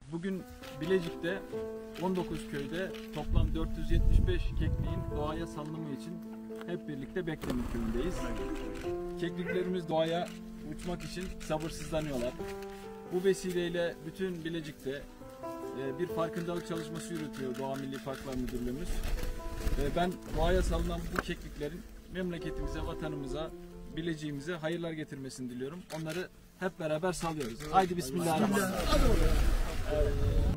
Bugün Bilecik'te 19 köyde toplam 475 kekliğin doğaya salınımı için hep birlikte Beklemin köyündeyiz. Kekliklerimiz doğaya uçmak için sabırsızlanıyorlar. Bu vesileyle bütün Bilecik'te bir farkındalık çalışması yürütüyor Doğa Milli Parklar Müdürlüğümüz. Ben doğaya salınan bu kekliklerin memleketimize, vatanımıza, Bilecik'imize hayırlar getirmesini diliyorum. Onları hep beraber salıyoruz. Haydi bismillahirrahmanirrahim.